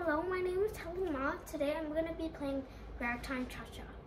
Hello, my name is Helen Ma. Today I'm going to be playing Ragtime Chacha.